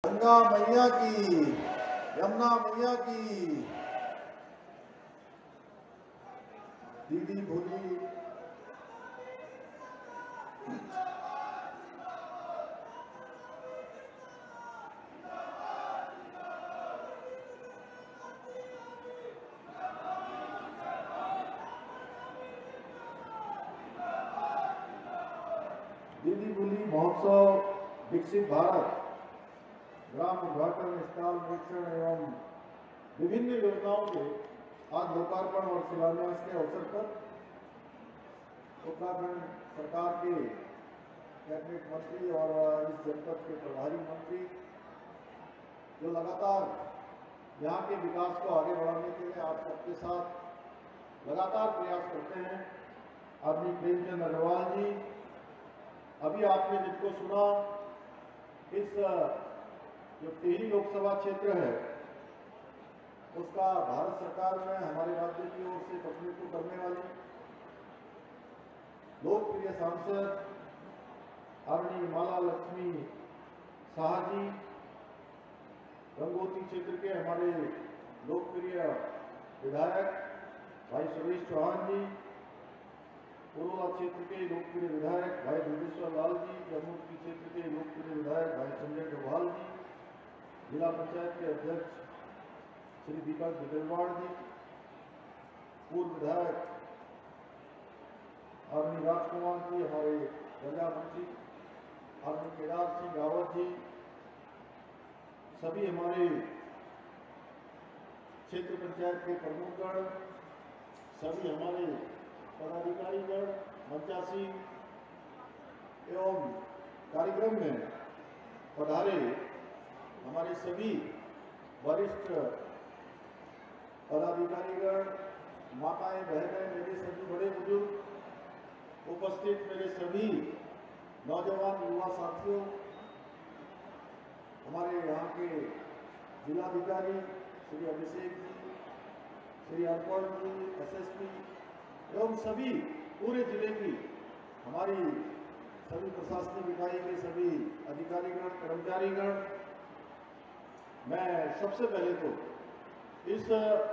गंगा मैया की, यमुना मैया की, दीदी भोली दीदी भोली महोत्सव विकसित भारत ग्राम उद्घाटन स्टॉल निरीक्षण एवं विभिन्न योजनाओं के आज लोकार्पण और शिलान्यास के अवसर पर उत्तराखंड सरकार के कैबिनेट मंत्री और इस जनपद के प्रभारी मंत्री जो लगातार यहाँ के विकास को आगे बढ़ाने के लिए आप सबके साथ लगातार प्रयास करते हैं, आदरणीय प्रेमचंद अग्रवाल जी। अभी आपने जिनको सुना, इस जो टिहरी लोकसभा क्षेत्र है उसका भारत सरकार में हमारे राज्य की ओर से प्रतिनिधित्व करने वाली लोकप्रिय सांसद आदरणीय माला लक्ष्मी शाह जी, गंगोत्री क्षेत्र के हमारे लोकप्रिय विधायक भाई सुरेश चौहान जी, कोरोला क्षेत्र के लोकप्रिय विधायक भाई दुर्गेश्वर लाल जी, यमुनोत्री क्षेत्र के लोकप्रिय विधायक भाई संजय डोभाल जी, जिला पंचायत के अध्यक्ष श्री दीपक बिजलवाड़ जी, पूर्व विधायक आदरणीय राजकुमार जी, हमारे ऊर्जा मंत्री आदरणीय केदार सिंह रावत जी, सभी हमारे क्षेत्र पंचायत के प्रमुखगण, सभी हमारे पदाधिकारीगण, मंचासी एवं कार्यक्रम में पधारे हमारे सभी वरिष्ठ पदाधिकारीगण, माताएं बहनें, मेरे सभी बड़े बुजुर्ग, उपस्थित मेरे सभी नौजवान युवा साथियों, हमारे यहाँ के जिलाधिकारी श्री अभिषेक जी, श्री अर्पण जी, एसएसपी एवं सभी पूरे जिले की हमारी सभी प्रशासनिक इकाई के सभी अधिकारीगण, कर्मचारीगण, मैं सबसे पहले तो इस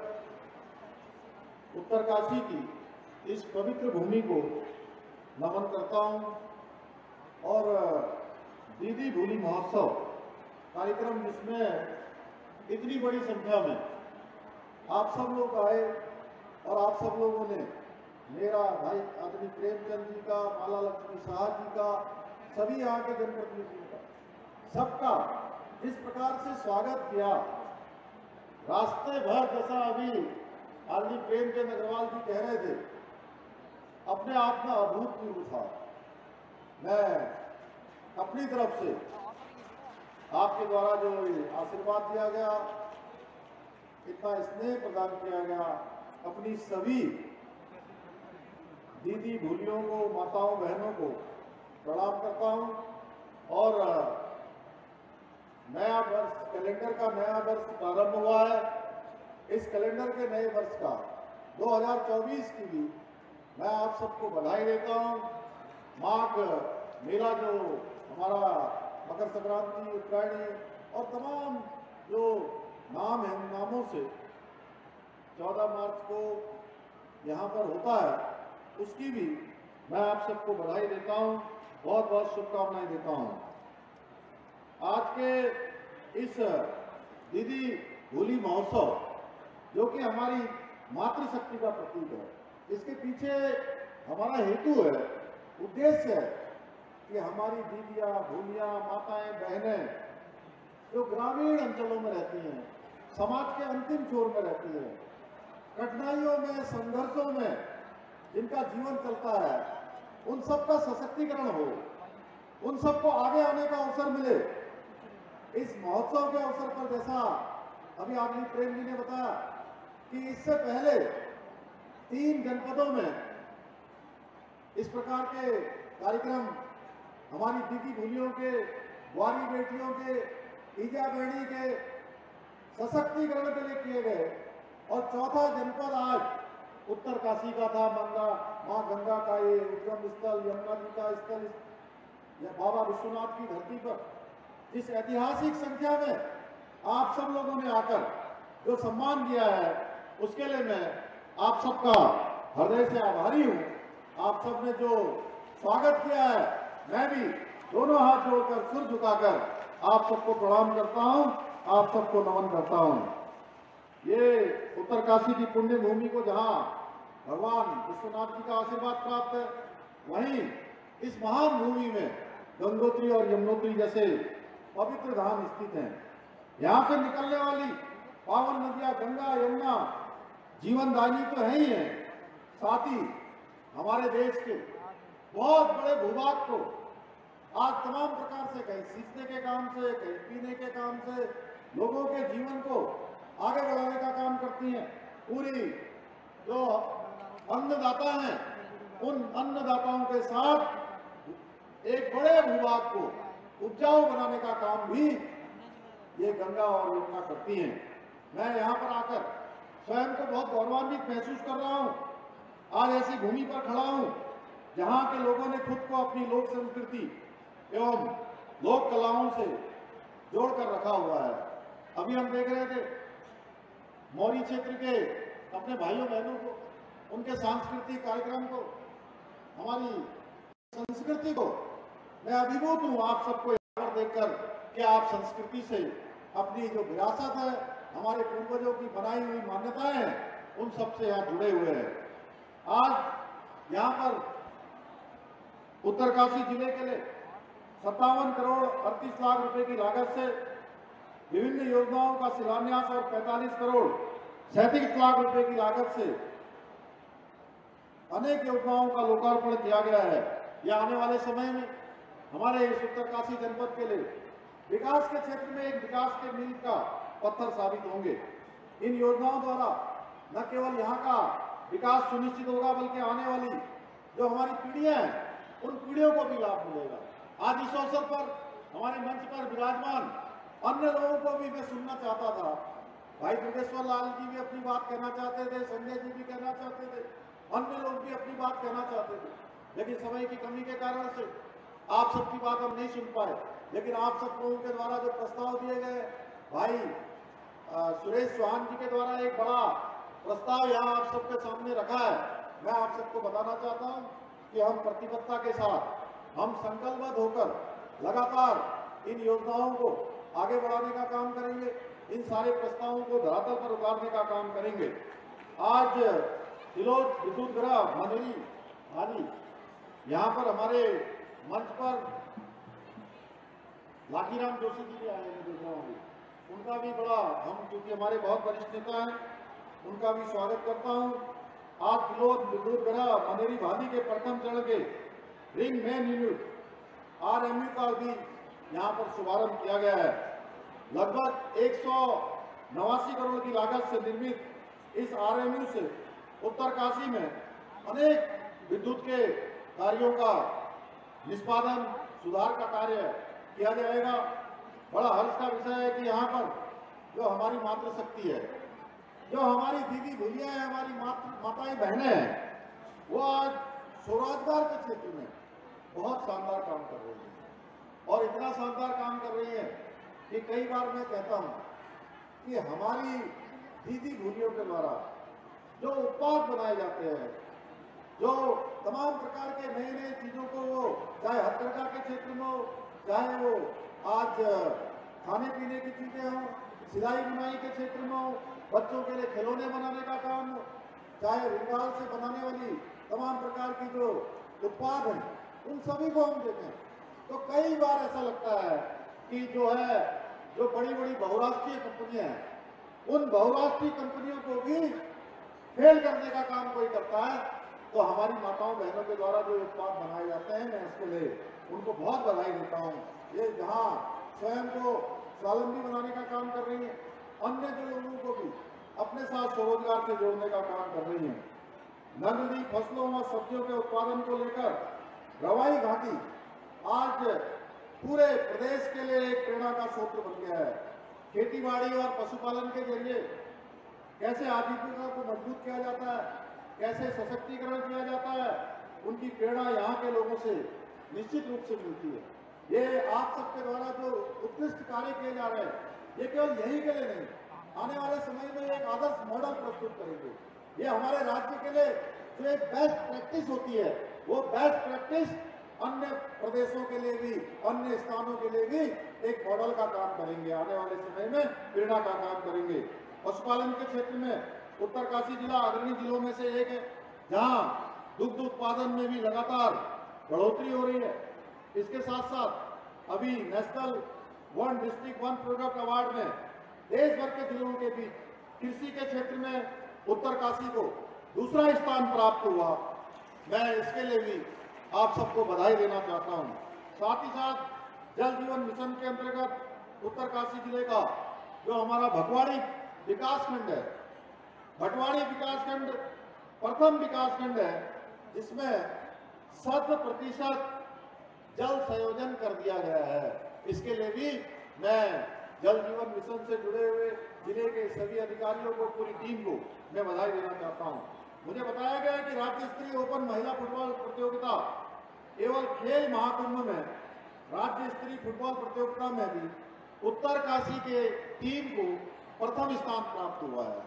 उत्तरकाशी की इस पवित्र भूमि को नमन करता हूं और दीदी भोली महोत्सव कार्यक्रम जिसमें इतनी बड़ी संख्या में आप सब लोग आए और आप सब लोगों ने मेरा भाई आदरणीय प्रेमचंद जी का, माला लक्ष्मी शाह जी का, सभी यहाँ के जनप्रतिनिधियों का, सबका इस प्रकार से स्वागत किया। रास्ते भर जैसा अभी आदरणीय प्रेमचंद अग्रवाल जी कह रहे थे, अपने आप में अभूतपूर्व था। मैं अपनी तरफ से आपके द्वारा जो आशीर्वाद दिया गया, इतना स्नेह प्रदान किया गया, अपनी सभी दीदी भूलियों को, माताओं बहनों को प्रणाम करता हूं और नया वर्ष, कैलेंडर का नया वर्ष प्रारंभ हुआ है। इस कैलेंडर के नए वर्ष का 2024 की भी मैं आप सबको बधाई देता हूं। माघ मेला जो हमारा मकर संक्रांति, उत्तरायणी और तमाम जो नाम है, नामों से 14 मार्च को यहाँ पर होता है, उसकी भी मैं आप सबको बधाई देता हूँ, बहुत बहुत शुभकामनाएं देता हूँ। आज के इस दीदी भोली महोत्सव जो कि हमारी मातृशक्ति का प्रतीक है, इसके पीछे हमारा हेतु है, उद्देश्य है कि हमारी दीदियां, भूलियां, माताएं, बहनें जो ग्रामीण अंचलों में रहती हैं, समाज के अंतिम छोर में रहती हैं, कठिनाइयों में, संघर्षों में जिनका जीवन चलता है, उन सबका सशक्तिकरण हो, उन सबको आगे आने का अवसर मिले। इस महोत्सव के अवसर पर जैसा अभी आदरणीय प्रेम जी ने बताया कि इससे पहले 3 जनपदों में इस प्रकार के कार्यक्रम हमारी दीदी भूलियों के, बुआरी बेटियों के, ईजा बहनी के सशक्तिकरण के लिए किए गए और चौथा जनपद आज उत्तरकाशी का था। मां गंगा का ये उद्गम स्थल, यमुना जी का स्थल, बाबा विश्वनाथ की धरती पर इस ऐतिहासिक संख्या में आप सब लोगों ने आकर जो सम्मान किया है उसके लिए मैं आप सबका हृदय से आभारी हूं। आप सबने जो स्वागत किया है, मैं भी दोनों हाथ जोड़कर सिर झुकाकर आप सबको प्रणाम करता हूं, आप सबको नमन करता हूं। ये उत्तरकाशी की पुण्य भूमि को जहां भगवान विश्वनाथ जी का आशीर्वाद प्राप्त है, वहीं इस महान भूमि में गंगोत्री और यमुनोत्री जैसे पवित्र धाम स्थित हैं। यहाँ से निकलने वाली पावन नदियां गंगा यमुना जीवनदायिनी तो है ही है, साथ ही हमारे देश के बहुत बड़े भूभाग को आज तमाम प्रकार से, कहीं सींचने के काम से, कहीं पीने के काम से, लोगों के जीवन को आगे बढ़ाने का काम करती हैं। पूरी जो अन्नदाता हैं, उन अन्नदाताओं के साथ एक बड़े भूभाग को उपजाऊ बनाने का काम भी ये गंगा और यमुना करती हैं। मैं यहाँ पर आकर स्वयं को बहुत गौरवान्वित महसूस कर रहा हूँ। आज ऐसी भूमि पर खड़ा हूँ जहाँ के लोगों ने खुद को अपनी लोक संस्कृति एवं लोक कलाओं से जोड़कर रखा हुआ है। अभी हम देख रहे थे मौरी क्षेत्र के अपने भाइयों बहनों को, उनके सांस्कृतिक कार्यक्रम को, हमारी संस्कृति को। मैं अभिभूत हूँ आप सबको यहाँ पर देखकर कि आप संस्कृति से अपनी जो विरासत है, हमारे पूर्वजों की बनाई हुई मान्यताएं हैं, उन सबसे यहाँ जुड़े हुए हैं। आज यहाँ पर उत्तरकाशी जिले के लिए 57 करोड़ 38 लाख रुपए की लागत से विभिन्न योजनाओं का शिलान्यास और 45 करोड़ 37 लाख रुपए की लागत से अनेक योजनाओं का लोकार्पण किया गया है। यह आने वाले समय में हमारे इस उत्तरकाशी जनपद के लिए विकास के क्षेत्र में एक विकास के मील का पत्थर साबित होंगे। इन योजनाओं द्वारा न केवल यहाँ का विकास सुनिश्चित होगा, बल्कि आने वाली जो हमारी पीढ़ियां हैं, उन पीढ़ियों को भी लाभ मिलेगा। आज इस अवसर पर हमारे मंच पर विराजमान अन्य लोगों को भी मैं सुनना चाहता था। भाई दुर्गेश्वर लाल जी भी अपनी बात कहना चाहते थे, संजय जी भी कहना चाहते थे, अन्य लोग भी अपनी बात कहना चाहते थे, लेकिन समय की कमी के कारण से आप सबकी बात हम नहीं सुन पाए। लेकिन आप सब लोगों के द्वारा जो प्रस्ताव दिए गए, भाई सुरेश चौहान जी के द्वारा एक बड़ा प्रस्ताव यहाँ आप सबके सामने रखा है। मैं आप सबको बताना चाहता हूँ कि हम प्रतिबद्धता के साथ, हम संकल्पबद्ध होकर लगातार इन योजनाओं को आगे बढ़ाने का काम करेंगे, इन सारे प्रस्तावों को धरातल पर उतारने का काम करेंगे। आज तिलोद विद्युत गृह मंजूरी भाली, यहाँ पर हमारे मंच पर लाखीराम जोशी जी भी आए हैं, उनका भी बड़ा, हम क्योंकि हमारे बहुत वरिष्ठ नेता हैं, उनका भी स्वागत करता हूं। आज तिलोद विद्युत गृह मंजूरी भाली के प्रथम चरण के रिंग मेन यूनिट RMU का भी यहाँ पर शुभारंभ किया गया है। लगभग 189 करोड़ की लागत से निर्मित इस RMU से उत्तरकाशी में अनेक विद्युत के कार्यों का निष्पादन, सुधार का कार्य किया जाएगा। बड़ा हर्ष का विषय है कि यहाँ पर जो हमारी मातृशक्ति है, जो हमारी दीदी भूलिया है, हमारी माताएं बहनें हैं, वो आज स्वरोजगार के क्षेत्र में बहुत शानदार काम कर रही है। और इतना शानदार काम कर रही है कि कई बार मैं कहता हूँ कि हमारी दीदी भूलियों के द्वारा जो उत्पाद बनाए जाते हैं, जो तमाम प्रकार के नए नए चीजों को, वो चाहे हथकरघा के क्षेत्र में हो, चाहे वो आज खाने पीने की चीजें हो, सिलाई बुनाई के क्षेत्र में हो, बच्चों के लिए खिलौने बनाने का काम हो, चाहे रिंगाल से बनाने वाली तमाम प्रकार की जो उत्पाद हैं, उन सभी को हम देखें तो कई बार ऐसा लगता है कि जो बड़ी बड़ी बहुराष्ट्रीय कंपनियां हैं, उन बहुराष्ट्रीय कंपनियों को भी फेल करने का काम कोई करता है। तो हमारी माताओं बहनों के द्वारा जो उत्पाद बनाए जाते हैं, मैं इसके लिए उनको बहुत बधाई देता हूँ। ये जहाँ स्वयं को स्वावलंबी बनाने का काम कर रही है, अन्य जो लोगों को भी अपने साथ स्वरोजगार से जोड़ने का काम कर रही है। नगदी फसलों व सब्जियों के उत्पादन को लेकर रवाई घाटी आज पूरे प्रदेश के लिए एक प्रेरणा का स्रोत बन गया है। खेतीबाड़ी और पशुपालन के जरिए कैसे आजीविका को मजबूत किया जाता है, कैसे सशक्तिकरण किया जाता है, उनकी प्रेरणा यहाँ के लोगों से निश्चित रूप से मिलती है। ये आप सबके द्वारा जो उत्कृष्ट कार्य किए जा रहे हैं, ये केवल यही के लिए नहीं, आने वाले समय में एक आदर्श मॉडल प्रस्तुत करेंगे। ये हमारे राज्य के लिए जो एक बेस्ट प्रैक्टिस होती है, वो बेस्ट प्रैक्टिस अन्य प्रदेशों के लिए भी, अन्य स्थानों के लिए भी एक मॉडल का काम करेंगे। आने वाले समय में प्रेरणा का काम करेंगे। पशुपालन के क्षेत्र में उत्तरकाशी जिला अग्रणी जिलों में से एक है, जहां दुग्ध उत्पादन में भी लगातार बढ़ोतरी हो रही है। इसके साथ साथ अभी national one district one product award में देश भर के जिलों के बीच कृषि के क्षेत्र में उत्तरकाशी को दूसरा स्थान प्राप्त हुआ। मैं इसके लिए भी आप सबको बधाई देना चाहता हूं। साथ ही साथ जल जीवन मिशन के अंतर्गत उत्तरकाशी जिले का जो हमारा भटवाड़ी विकासखंड है, भटवाड़ी विकासखंड प्रथम विकासखंड है जिसमें 100% जल संयोजन कर दिया गया है। इसके लिए भी मैं जल जीवन मिशन से जुड़े हुए जिले के सभी अधिकारियों को, पूरी टीम को मैं बधाई देना चाहता हूं। मुझे बताया गया कि राज्य स्तरीय ओपन महिला फुटबॉल प्रतियोगिता केवल खेल महाकुंभ में राज्य स्तरीय फुटबॉल प्रतियोगिता में भी उत्तरकाशी के टीम को प्रथम स्थान प्राप्त हुआ है।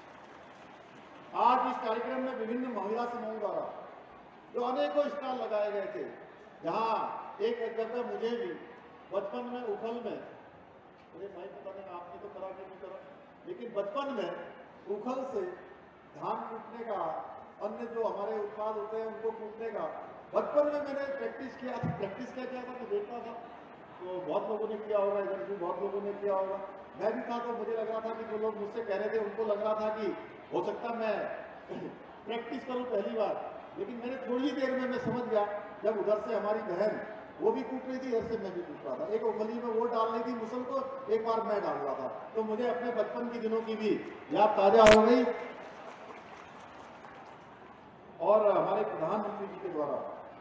आज इस कार्यक्रम में विभिन्न महिला समूहों द्वारा जो अनेकों स्टॉल लगाए गए थे, जहां एक जगह मुझे भी बचपन में उखल में, मुझे भाई पता नहीं आपने तो करा कि नहीं करा, लेकिन बचपन में उखल से धान कूटने का, अन्य जो हमारे उत्पाद होते हैं उनको कूटने का बचपन में मैंने प्रैक्टिस किया था। तो देखता था, तो बहुत लोगों ने किया होगा, इधर भी बहुत लोगों ने किया होगा, मैं भी था। तो मुझे लग रहा था कि जो लोग मुझसे कह रहे थे उनको लग रहा था कि हो सकता मैं प्रैक्टिस करूं पहली बार, लेकिन मैंने थोड़ी देर में मैं समझ गया। जब उधर से हमारी बहन वो भी कूट रही थी, इधर से मैं भी कूट रहा था, एक उंगली में वो डाल रही थी मुसल को, एक बार मैं डाल रहा था, तो मुझे अपने बचपन के दिनों की भी याद ताजा हो गई। और हमारे प्रधानमंत्री जी के द्वारा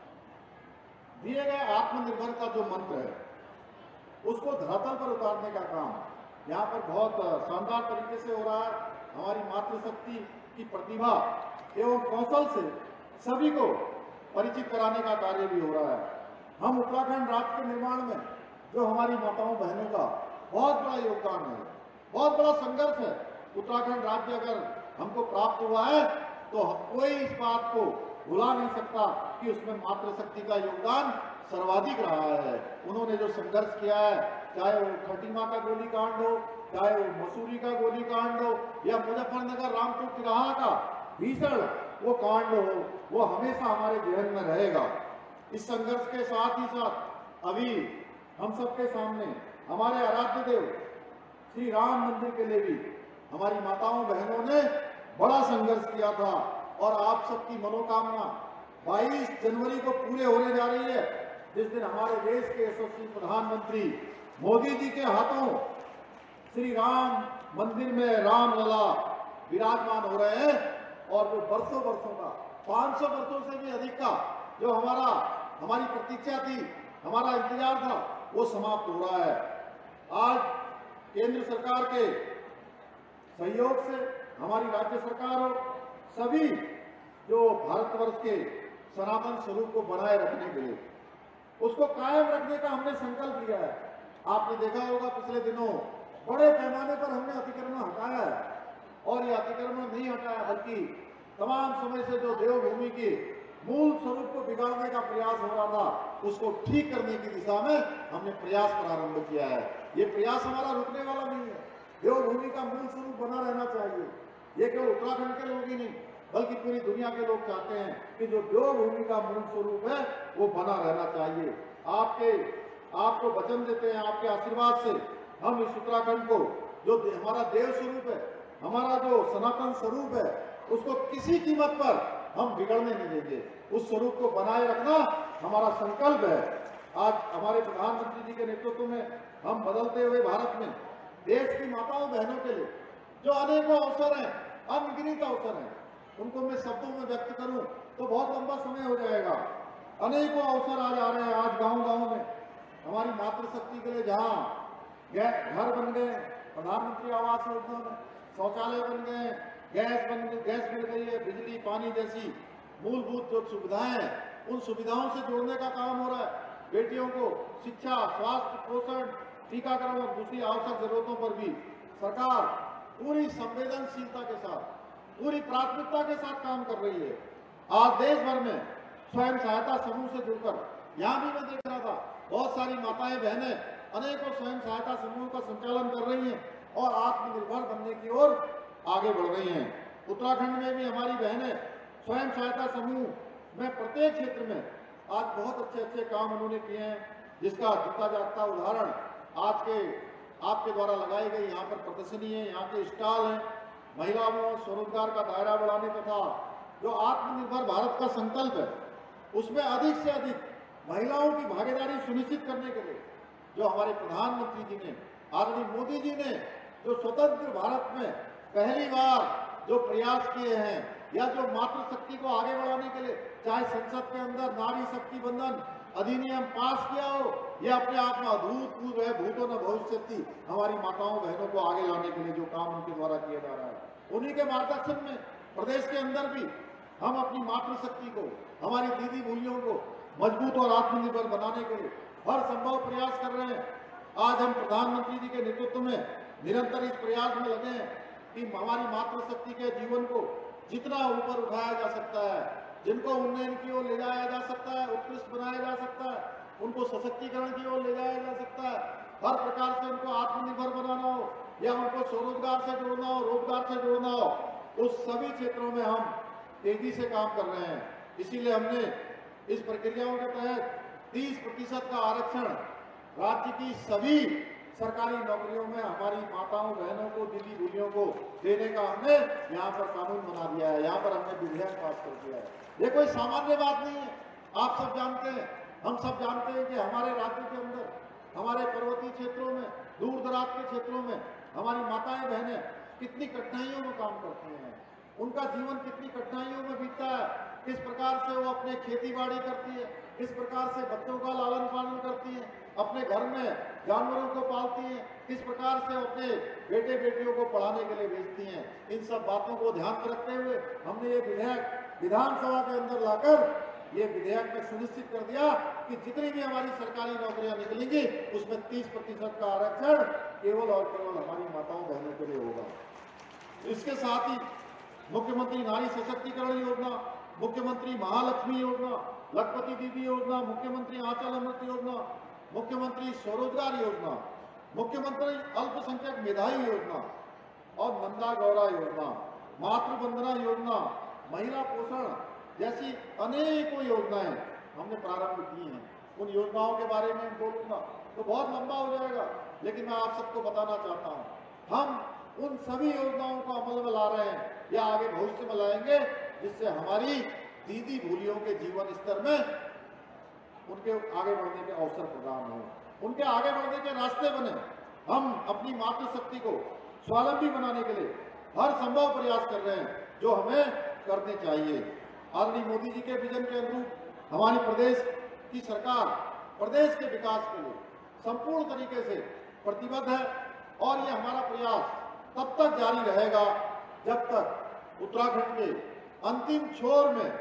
दिए गए आत्मनिर्भर का जो मंत्र है, उसको धरातल पर उतारने का काम यहाँ पर बहुत शानदार तरीके से हो रहा है। हमारी मातृशक्ति की प्रतिभा एवं कौशल से सभी को परिचित कराने का कार्य भी हो रहा है। हम उत्तराखंड राज्य के निर्माण में जो हमारी माताओं बहनों का बहुत बड़ा योगदान है, बहुत बड़ा संघर्ष है। उत्तराखंड राज्य अगर हमको प्राप्त हुआ है तो कोई इस बात को भुला नहीं सकता कि उसमें मातृशक्ति का योगदान सर्वाधिक रहा है। उन्होंने जो संघर्ष किया है, चाहे वो खटीमा का गोलीकांड हो, चाहे वो मसूरी का गोलीकांड हो, या मुजफ्फरनगर रामपुर तिराहा का भीषण वो कांड हो, वो हमेशा हमारे जहन में रहेगा। इस संघर्ष के साथ ही साथ अभी हम सबके सामने हमारे आराध्य देव श्री राम मंदिर के लिए भी हमारी माताओं बहनों ने बड़ा संघर्ष किया था, और आप सबकी मनोकामना 22 जनवरी को पूरे होने जा रही है, जिस दिन हमारे देश के यशस्वी प्रधानमंत्री मोदी जी के हाथों श्री राम मंदिर में रामलला विराजमान हो रहे हैं। और जो वर्षों का 500 वर्षों से भी अधिक का जो हमारी प्रतीक्षा थी, हमारा इंतजार था, वो समाप्त हो रहा है। आज केंद्र सरकार के सहयोग से हमारी राज्य सरकार और सभी जो भारतवर्ष के सनातन स्वरूप को बनाए रखने के लिए, उसको कायम रखने का हमने संकल्प लिया है। आपने देखा होगा पिछले दिनों बड़े पैमाने पर हमने अतिक्रमण हटाया है, और ये अतिक्रमण नहीं हटाया बल्कि तमाम समय से जो देवभूमि के मूल स्वरूप को बिगाड़ने का प्रयास हो रहा था, उसको ठीक करने की दिशा में हमने प्रयास प्रारंभ किया है। ये प्रयास हमारा रुकने वाला नहीं है। देवभूमि का मूल स्वरूप बना रहना चाहिए। ये केवल उत्तराखंड के लोग ही नहीं बल्कि पूरी दुनिया के लोग चाहते हैं कि जो देवभूमि का मूल स्वरूप है वो बना रहना चाहिए। आपको वचन देते हैं, आपके आशीर्वाद से हम इस उत्तराखंड को जो हमारा देव स्वरूप है, हमारा जो सनातन स्वरूप है, उसको किसी कीमत पर हम बिगड़ने नहीं देंगे। उस स्वरूप को बनाए रखना हमारा संकल्प है। आज हमारे प्रधानमंत्री जी के नेतृत्व में हम बदलते हुए भारत में देश की माताओं बहनों के लिए जो अनेकों अवसर हैं, अनगिनत अवसर हैं, उनको मैं शब्दों में व्यक्त करूं तो बहुत लंबा समय हो जाएगा। अनेकों अवसर आज आ रहे हैं। आज गांव-गांव में हमारी मातृशक्ति के लिए जहां घर बन गए, प्रधानमंत्री आवास योजना में शौचालय बन गए, गैस मिल गई है, बिजली पानी जैसी मूलभूत जो सुविधाएं हैं, उन सुविधाओं से जोड़ने का काम हो रहा है। बेटियों को शिक्षा, स्वास्थ्य, पोषण, टीकाकरण और दूसरी आवश्यक जरूरतों पर भी सरकार पूरी संवेदनशीलता के साथ, पूरी प्राथमिकता के साथ काम कर रही है। आज देश भर में स्वयं सहायता समूह से जुड़कर, यहाँ भी मैं देख रहा था, बहुत सारी माताएं बहनें अनेकों स्वयं सहायता समूहों का संचालन कर रही हैं और आत्मनिर्भर बनने की ओर आगे बढ़ रही हैं। उत्तराखंड में भी हमारी बहनें स्वयं सहायता समूह में प्रत्येक क्षेत्र में आज बहुत अच्छे अच्छे काम उन्होंने किए हैं, जिसका जीता जागता उदाहरण आज के आपके द्वारा लगाई गई यहाँ पर प्रदर्शनी है, यहाँ के स्टॉल हैं। महिलाओं में स्वरोजगार का दायरा बढ़ाने तथा जो आत्मनिर्भर भारत का संकल्प है उसमें अधिक से अधिक महिलाओं की भागीदारी सुनिश्चित करने के लिए जो हमारे प्रधानमंत्री जी ने, आदरणीय मोदी जी ने जो स्वतंत्र भारत में पहली बार जो प्रयास किए हैं या जो मातृशक्ति को आगे बढ़ाने के लिए चाहे संसद के अंदर नारी शक्ति बंधन अधिनियम पास किया हो, यह अपने आप में अभूतपूर्व है। भूतो न भविष्यति, हमारी माताओं बहनों को आगे लाने के लिए जो काम उनके द्वारा किया जा रहा है, उन्हीं के मार्गदर्शन में प्रदेश के अंदर भी हम अपनी मातृशक्ति को, हमारी दीदी बूलियों को मजबूत और आत्मनिर्भर बनाने के लिए हर संभव प्रयास कर रहे हैं। आज हम प्रधानमंत्री जी के नेतृत्व में निरंतर इस प्रयास में लगे हैं कि हमारी मातृशक्ति के जीवन को जितना ऊपर उठाया जा सकता है, जिनको उन्नयन की ओर ले जाया जा सकता है, उत्कृष्ट बनाया जा सकता है, उनको सशक्तिकरण की ओर ले जाया जा सकता है, हर प्रकार से उनको आत्मनिर्भर बनाना हो या उनको स्वरोजगार से जोड़ना हो, रोजगार से जोड़ना हो, उस सभी क्षेत्रों में हम तेजी से काम कर रहे हैं। इसीलिए हमने इस प्रक्रियाओं के तहत 30% का आरक्षण राज्य की सभी सरकारी नौकरियों में हमारी माताओं बहनों को, दीदी बूलियों को देने का हमने यहाँ पर कानून बना दिया है, यहाँ पर हमने विधेयक पास कर दिया है। ये कोई सामान्य बात नहीं है। आप सब जानते हैं, हम सब जानते हैं कि हमारे राज्य के अंदर, हमारे पर्वतीय क्षेत्रों में, दूर दराज के क्षेत्रों में हमारी माताएं बहनें कितनी कठिनाइयों में काम करती हैं, उनका जीवन कितनी कठिनाइयों में बीतता है, किस प्रकार से वो अपने खेती बाड़ी करती है, किस प्रकार से बच्चों का लालन पालन करती है, अपने घर में जानवरों को पालती हैं, किस प्रकार से अपने बेटे बेटियों को पढ़ाने के लिए भेजती हैं। इन सब बातों को ध्यान में रखते हुए हमने ये विधेयक विधानसभा के अंदर लाकर ये विधेयक में सुनिश्चित कर दिया कि जितनी भी हमारी सरकारी नौकरियां निकलेंगी उसमें 30% का आरक्षण केवल और केवल हमारी माताओं बहनों के लिए होगा। इसके साथ ही मुख्यमंत्री नारी सशक्तिकरण योजना, मुख्यमंत्री महालक्ष्मी योजना, लखपति दीदी योजना, मुख्यमंत्री आंचल अमृत योजना, मुख्यमंत्री स्वरोजगार योजना, मुख्यमंत्री अल्पसंख्यक मेधावी योजना और नंदा गौरा योजना, मातृवंदना योजना, महिला पोषण जैसी अनेकों योजनाएं हमने प्रारंभ की हैं। उन योजनाओं के बारे में बोलूंगा तो बहुत लंबा हो जाएगा, लेकिन मैं आप सबको बताना चाहता हूं, हम उन सभी योजनाओं को अमल में ला रहे हैं या आगे भविष्य में लाएंगे, जिससे हमारी दीदी बूलियों के जीवन स्तर में उनके आगे बढ़ने के अवसर प्रदान हो, उनके आगे बढ़ने के रास्ते बने। हम अपनी मातृशक्ति को स्वावलंबी बनाने के लिए हर संभव प्रयास कर रहे हैं जो हमें करने चाहिए। आदरणीय मोदी जी के विजन के अनुरूप हमारी प्रदेश की सरकार प्रदेश के विकास के लिए संपूर्ण तरीके से प्रतिबद्ध है और ये हमारा प्रयास तब तक जारी रहेगा जब तक उत्तराखंड के अंतिम छोर में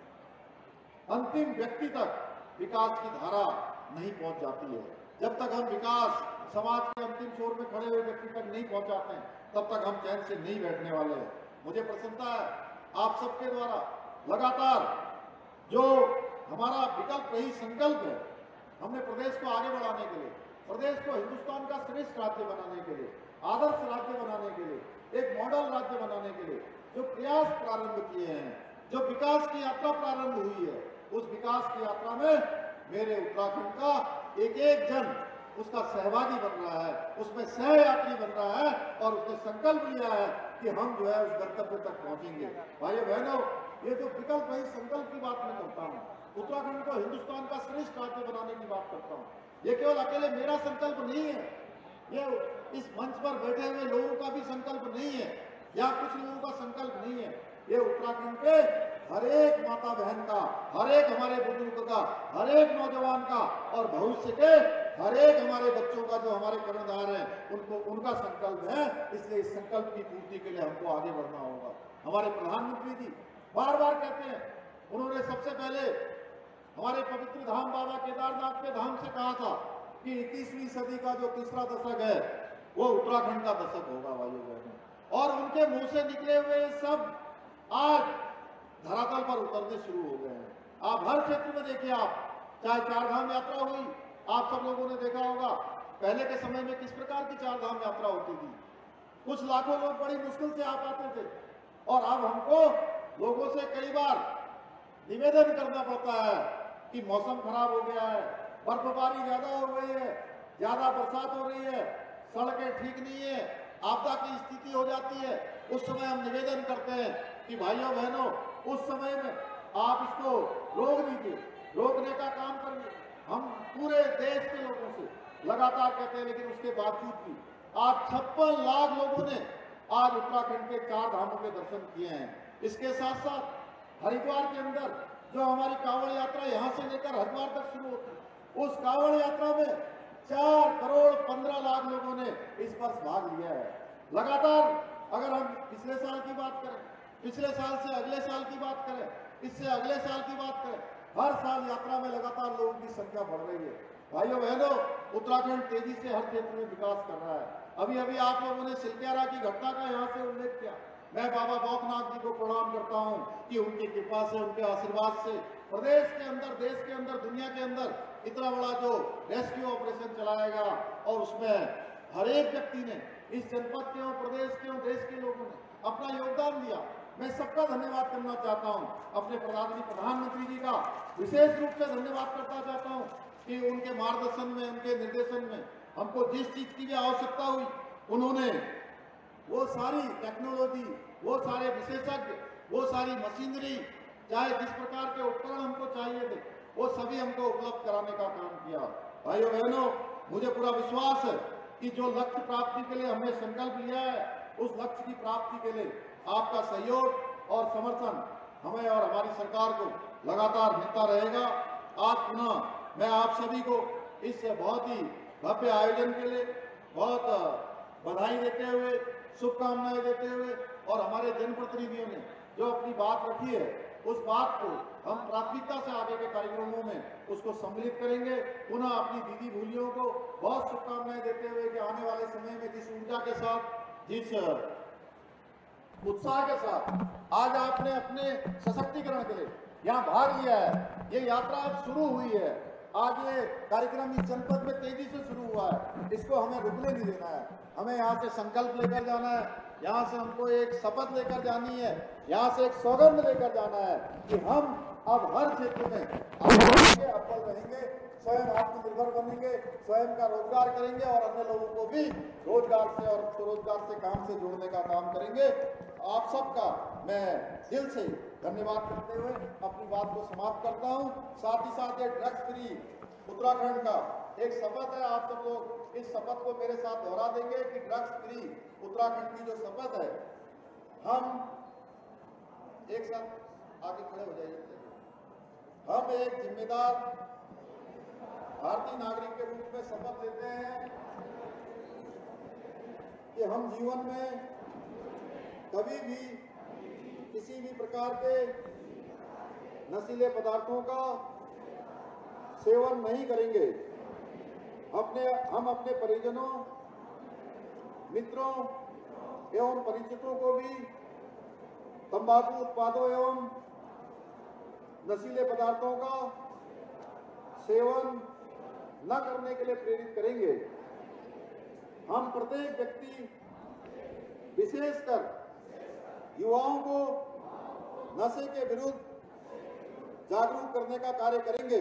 अंतिम व्यक्ति तक विकास की धारा नहीं पहुंच जाती है। जब तक हम विकास समाज के अंतिम छोर में खड़े हुए व्यक्ति तक नहीं पहुंचाते हैं, तब तक हम चैन से नहीं बैठने वाले हैं। मुझे प्रसन्नता है आप सबके द्वारा लगातार जो हमारा विकल्प रही संकल्प है, हमने प्रदेश को आगे बढ़ाने के लिए, प्रदेश को हिंदुस्तान का श्रेष्ठ राज्य बनाने के लिए, आदर्श राज्य बनाने के लिए, एक मॉडल राज्य बनाने के लिए जो प्रयास प्रारंभ किए हैं, जो विकास की यात्रा प्रारंभ हुई है, उस विकास की यात्रा में मेरे उत्तराखंड का एक एक जन उसका सहभागी बन रहा है, उसमें सहयात्री बन रहा है और उसने संकल्प लिया है कि हम जो है उस गंतव्य तक पहुंचेंगे। भाइयों बहनों, ये जो विकल्प है संकल्प की बात मैं करता हूँ, उत्तराखंड को हिंदुस्तान का श्रेष्ठ राज्य बनाने की बात करता हूँ। ये केवल अकेले मेरा संकल्प नहीं है, ये इस मंच पर बैठे हुए लोगों का भी संकल्प नहीं है या कुछ लोगों का संकल्प नहीं है, ये उत्तराखंड के हर एक माता बहन का, हर एक हमारे बुजुर्ग का, हर एक नौजवान का और भविष्य के हर एक हमारे बच्चों का जो हमारे कर्णधार हैं उनको उनका संकल्प है। इसलिए इस संकल्प की पूर्ति के लिए हमको आगे बढ़ना होगा। हमारे प्रधानमंत्री जी बार बार कहते हैं, उन्होंने सबसे पहले हमारे पवित्र धाम बाबा केदारनाथ के धाम से कहा था कि 21वीं सदी का जो तीसरा दशक है वो उत्तराखंड का दशक होगा भाइयों बहनों। और उनके मुंह से निकले हुए सब आज धरातल पर उतरने शुरू हो गए हैं। आप हर क्षेत्र में देखिए, आप चाहे चार धाम यात्रा हुई, आप सब लोगों ने देखा होगा पहले के समय में किस प्रकार की चार धाम यात्रा होती थी। कुछ लाखों लोग बड़ी मुश्किल से आ पाते थे और अब हमको लोगों से कई बार निवेदन करना पड़ता है कि मौसम खराब हो गया है, बर्फबारी ज्यादा हो गई है, ज्यादा बरसात हो रही है, सड़कें ठीक नहीं है, आपदा की स्थिति हो जाती है। उस समय हम निवेदन करते हैं कि भाइयों बहनों, उस समय में आप इसको रोक दीजिए, रोकने का काम करिए। हम पूरे देश के लोगों से लगातार कहते हैं, लेकिन उसके बावजूद भी आज 56 लाख लोगों ने आज उत्तराखंड के चार धामों के दर्शन किए हैं। इसके साथ साथ हरिद्वार के अंदर जो हमारी कांवड़ यात्रा यहाँ से लेकर हरिद्वार तक शुरू होती है, उस कांवड़ यात्रा में 4 करोड़ 15 लाख लोगों ने इस वर्ष भाग लिया है। लगातार अगर हम पिछले साल की बात करें, पिछले साल से अगले साल की बात करें, इससे अगले साल की बात करें, हर साल यात्रा में लगातार लोगों की संख्या बढ़ रही है। भाइयों बहनों, उत्तराखंड तेजी से हर क्षेत्र में विकास कर रहा है। अभी अभी आप लोगों ने सिलक्यारा की घटना का यहाँ से उल्लेख किया। मैं बाबा बौखनाथ जी को प्रणाम करता हूँ कि उनकी कृपा से, उनके आशीर्वाद से प्रदेश के अंदर, देश के अंदर, दुनिया के अंदर इतना बड़ा जो रेस्क्यू ऑपरेशन चलाया गया और उसमें हर एक व्यक्ति ने, इस जनपद के और प्रदेश के और देश के लोगों ने अपना योगदान दिया। मैं सबका धन्यवाद करना चाहता हूं। अपने प्रधानमंत्री जी का विशेष रूप से धन्यवाद करना चाहता हूं कि उनके मार्गदर्शन में, उनके निर्देशन में हमको जिस चीज की भी आवश्यकता हुई, उन्होंने वो सारी टेक्नोलॉजी, वो सारे विशेषज्ञ, वो सारी मशीनरी, चाहे जिस प्रकार के उपकरण हमको चाहिए थे, वो सभी हमको उपलब्ध कराने का काम किया। भाइयों बहनों, मुझे पूरा विश्वास है कि जो लक्ष्य प्राप्ति के लिए हमने संकल्प लिया है, उस लक्ष्य की प्राप्ति के लिए आपका सहयोग और समर्थन हमें और हमारी सरकार को लगातार मिलता रहेगा। आज पुनः मैं आप सभी को इस बहुत ही भव्य आयोजन के लिए बहुत बधाई देते हुए, शुभकामनाएं देते हुए, और हमारे जनप्रतिनिधियों ने जो अपनी बात रखी है, उस बात को हम प्राथमिकता से आगे के कार्यक्रमों में उसको सम्मिलित करेंगे। पुनः अपनी दीदी भूलियों को बहुत शुभकामनाएं देते हुए कि आने वाले समय में जिस ऊर्जा के साथ, जिस उत्साह के साथ आज आपने अपने सशक्तिकरण के लिए यहाँ भाग लिया है, ये यात्रा अब शुरू हुई है। आज ये कार्यक्रम इस जनपद में तेजी से शुरू हुआ है, इसको हमें रुकने नहीं देना है। हमें यहाँ से संकल्प लेकर जाना है, यहाँ से हमको एक शपथ लेकर जानी है, यहाँ से एक सौगंध लेकर जाना है कि हम अब हर क्षेत्र में अव्वल रहेंगे, स्वयं आत्मनिर्भर बनेंगे, स्वयं का रोजगार करेंगे और अन्य लोगों को भी रोजगार से और स्वरोजगार से, काम से जोड़ने का काम करेंगे। आप सबका मैं दिल से धन्यवाद करते हुए अपनी बात को समाप्त करता हूं। साथ ही साथ ये ड्रग्स फ्री उत्तराखंड का एक शपथ है, आप सब लोग इस शपथ को मेरे साथ दोहरा देंगे कि ड्रग्स फ्री उत्तराखंड की जो शपथ है, हम एक साथ आगे खड़े हो जाइए। हम एक जिम्मेदार भारतीय नागरिक के रूप में शपथ लेते हैं कि हम जीवन में कभी भी किसी भी प्रकार के नशीले पदार्थों का सेवन नहीं करेंगे। हम अपने परिजनों, मित्रों एवं परिचितों को भी तंबाकू उत्पादों एवं नशीले पदार्थों का सेवन न करने के लिए प्रेरित करेंगे। हम प्रत्येक व्यक्ति, विशेषकर युवाओं को नशे के विरुद्ध जागरूक करने का कार्य करेंगे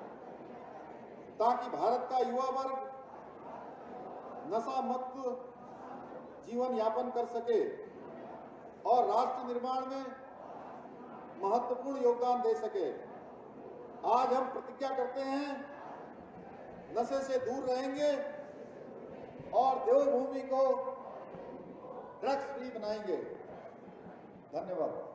ताकि भारत का युवा वर्ग नशा मुक्त जीवन यापन कर सके और राष्ट्र निर्माण में महत्वपूर्ण योगदान दे सके। आज हम प्रतिज्ञा करते हैं, नशे से दूर रहेंगे और देवभूमि को ड्रग्स फ्री बनाएंगे। धन्यवाद।